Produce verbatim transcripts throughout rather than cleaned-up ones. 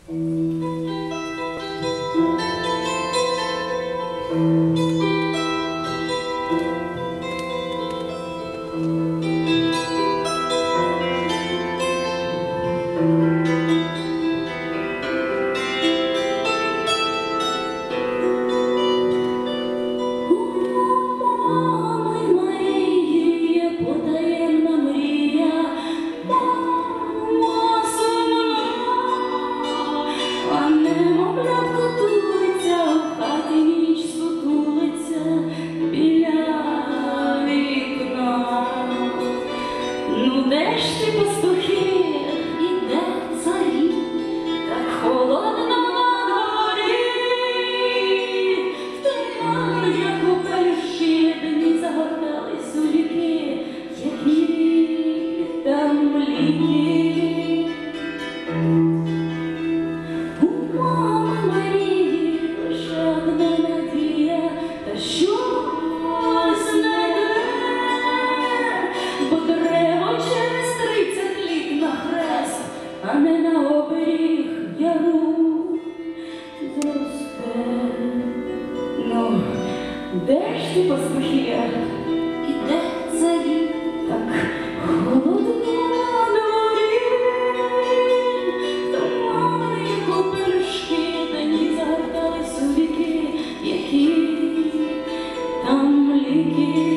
А не на оберіг яру зросте. Ну, де ж ті пастухи? І де царі? Так холодно на дворі. Тумани їх у пелюшки, дані загортались у віки, які там ліки.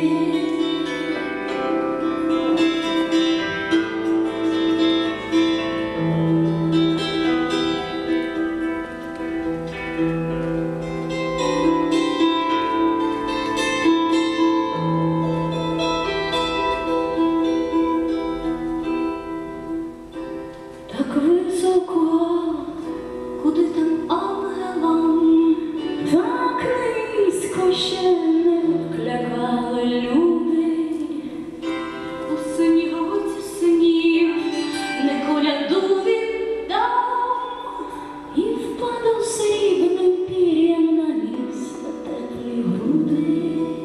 Так високо, куди там ангелам, так низько ще не вклякали люди. У синівоці синів не коляду віддав, і впадав срібним пір'ям на місто теплі груди.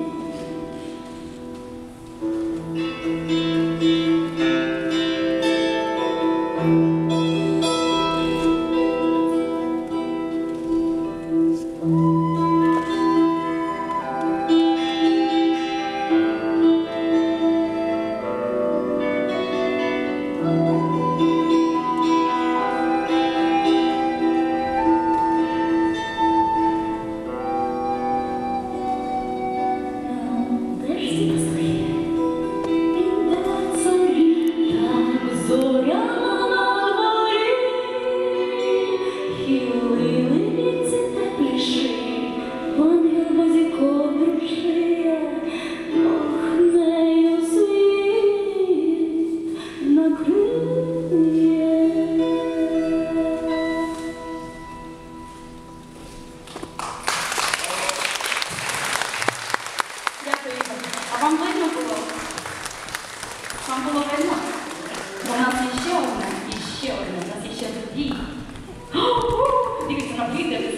А вам видно було? Вам було видно? У нас є ще одна, і ще одна, у нас є ще дві. Дивіться, на дві дивіться.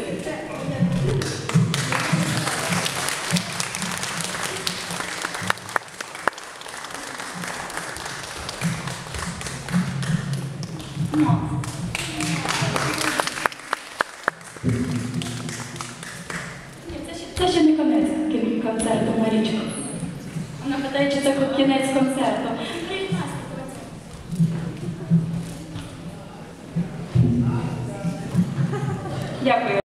Це ще не конець концерту, Марічко. Вона питає, чи це кінець концерту. Дякую.